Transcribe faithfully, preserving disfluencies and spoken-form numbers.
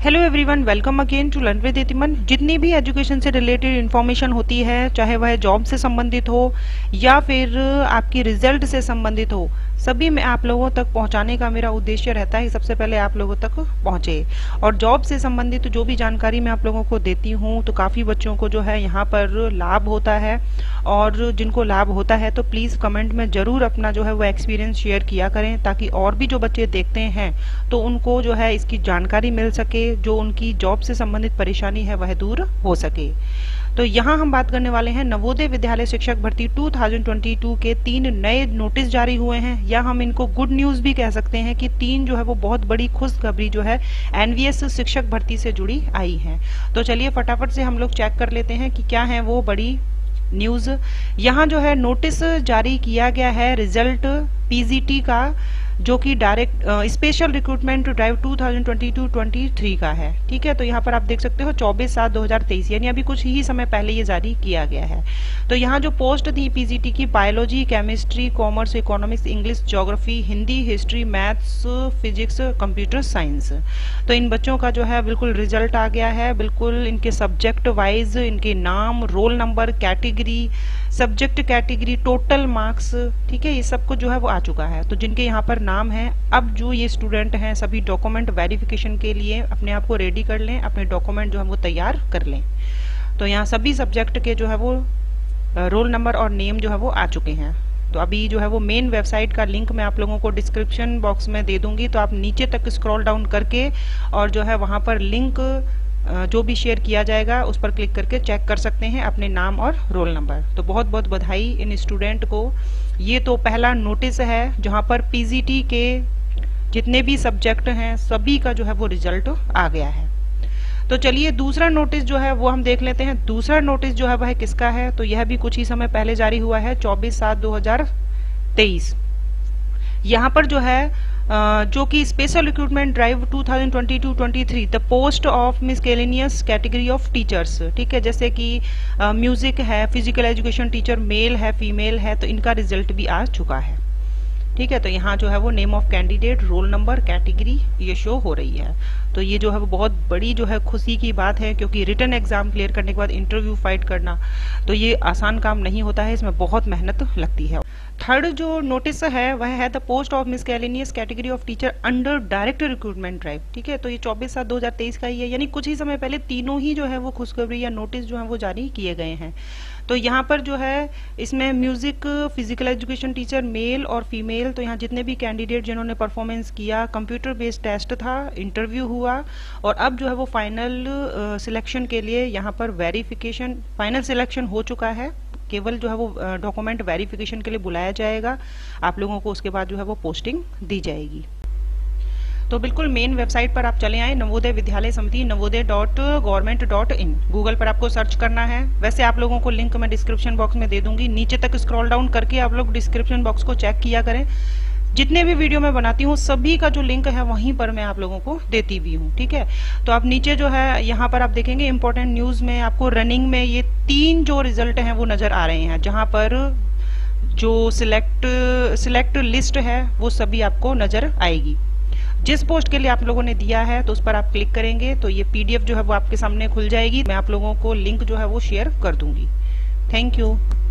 Hello everyone, welcome again to learn with इतिमन। जितनी भी एजुकेशन से रिलेटेड इन्फॉर्मेशन होती है, चाहे वह जॉब से संबंधित हो या फिर आपकी रिजल्ट से संबंधित हो, सभी में आप लोगों तक पहुंचाने का मेरा उद्देश्य रहता है सबसे पहले आप लोगों तक पहुंचे। और जॉब से संबंधित जो भी जानकारी मैं आप लोगों को देती हूं तो काफ़ी बच्चों को जो है यहाँ पर लाभ होता है, और जिनको लाभ होता है तो प्लीज़ कमेंट में ज़रूर अपना जो है वो एक्सपीरियंस शेयर किया करें, ताकि और भी जो बच्चे देखते हैं तो उनको जो है इसकी जानकारी मिल सके, जो उनकी जॉब से संबंधित परेशानी है वह दूर हो सके। तो यहाँ हम बात करने वाले हैं नवोदय विद्यालय शिक्षक भर्ती दो हज़ार बाईस के तीन नए नोटिस जारी हुए हैं, या हम इनको गुड न्यूज़ भी कह सकते हैं कि तीन जो है वो बहुत बड़ी खुशखबरी जो है एनवीएस शिक्षक भर्ती से जुड़ी आई है। तो चलिए फटाफट से हम लोग चेक कर लेते हैं कि क्या है वो बड़ी न्यूज़। यहाँ जो है नोटिस जारी किया गया है रिजल्ट पीजीटी का, जो कि डायरेक्ट स्पेशल रिक्रूटमेंट ड्राइव दो हज़ार बाईस तेईस का है। ठीक है, तो यहाँ पर आप देख सकते हो चौबीस सात दो हज़ार तेईस, यानी अभी कुछ ही समय पहले ये जारी किया गया है। तो यहाँ जो पोस्ट थी पीजीटी की, biology, chemistry, commerce, economics, English, geography, Hindi, history, maths, physics, computer science. तो इन बच्चों का जो है बिल्कुल रिजल्ट आ गया है, बिल्कुल इनके सब्जेक्ट वाइज इनके नाम, roll number, category, subject category, total marks, ठीक है, ये सब कुछ जो है वो आ चुका है। तो जिनके यहाँ पर नाम है, अब जो ये स्टूडेंट हैं सभी डॉक्यूमेंट वेरिफिकेशन के लिए अपने आप को रेडी कर लें, अपने डॉक्यूमेंट जो है वो तैयार कर लें। तो यहाँ सभी सब्जेक्ट के जो है वो रोल नंबर और नेम जो है वो आ चुके हैं। तो अभी जो है वो मेन वेबसाइट का लिंक मैं आप लोगों को डिस्क्रिप्शन बॉक्स में दे दूंगी, तो आप नीचे तक स्क्रॉल डाउन करके और जो है वहाँ पर लिंक जो भी शेयर किया जाएगा उस पर क्लिक करके चेक कर सकते हैं अपने नाम और रोल नंबर। तो बहुत बहुत बधाई इन स्टूडेंट को। ये तो पहला नोटिस है जहां पर पीजीटी के जितने भी सब्जेक्ट हैं सभी का जो है वो रिजल्ट आ गया है। तो चलिए दूसरा नोटिस जो है वो हम देख लेते हैं। दूसरा नोटिस जो है वह किसका है, तो यह भी कुछ ही समय पहले जारी हुआ है, चौबीस सात दो हजार तेईस। यहाँ पर जो है Uh, जो कि स्पेशल रिक्रूटमेंट ड्राइव दो हज़ार बाईस तेईस the post of miscellaneous category of teachers. ठीक है, जैसे कि म्यूजिक uh, है, फिजिकल एजुकेशन टीचर मेल है, फीमेल है, तो इनका रिजल्ट भी आ चुका है। ठीक है, तो यहाँ जो है वो name of candidate, roll number, category ये शो हो रही है। तो ये जो है वो बहुत बड़ी जो है खुशी की बात है, क्योंकि रिटन एग्जाम क्लियर करने के बाद इंटरव्यू फाइट करना तो ये आसान काम नहीं होता है, इसमें बहुत मेहनत लगती है। थर्ड जो नोटिस है वह है the post of miscellaneous category of teacher under direct recruitment drive. ठीक है, तो ये चौबीस सात दो हजार तेईस का ही है, यानी कुछ ही समय पहले तीनों ही जो है वो खुशखबरी या नोटिस जो है वो जारी किए गए हैं। तो यहाँ पर जो है इसमें music, physical education teacher male और फीमेल, तो यहाँ जितने भी कैंडिडेट जिन्होंने परफॉर्मेंस किया, कंप्यूटर बेस्ड टेस्ट था, इंटरव्यू हुआ, और अब जो है वो फाइनल सिलेक्शन के लिए यहाँ पर वेरिफिकेशन, फाइनल सिलेक्शन हो चुका है। केवल जो है वो डॉक्यूमेंट वेरिफिकेशन के लिए बुलाया जाएगा आप लोगों को, उसके बाद जो है वो पोस्टिंग दी जाएगी। तो बिल्कुल मेन वेबसाइट पर आप चले आए, Navodaya Vidyalaya Samiti Navodaya dot government dot in, Google पर आपको सर्च करना है। वैसे आप लोगों को लिंक मैं डिस्क्रिप्शन बॉक्स में दे दूंगी, नीचे तक स्क्रॉल डाउन करके आप लोग डिस्क्रिप्शन बॉक्स को चेक किया करें। जितने भी वीडियो मैं बनाती हूँ सभी का जो लिंक है वहीं पर मैं आप लोगों को देती भी हूँ। ठीक है, तो आप नीचे जो है यहाँ पर आप देखेंगे इंपॉर्टेंट न्यूज में आपको रनिंग में ये तीन जो रिजल्ट हैं वो नजर आ रहे हैं, जहाँ पर जो सिलेक्ट सिलेक्ट लिस्ट है वो सभी आपको नजर आएगी। जिस पोस्ट के लिए आप लोगों ने दिया है तो उस पर आप क्लिक करेंगे तो ये पीडीएफ जो है वो आपके सामने खुल जाएगी। मैं आप लोगों को लिंक जो है वो शेयर कर दूंगी। Thank you.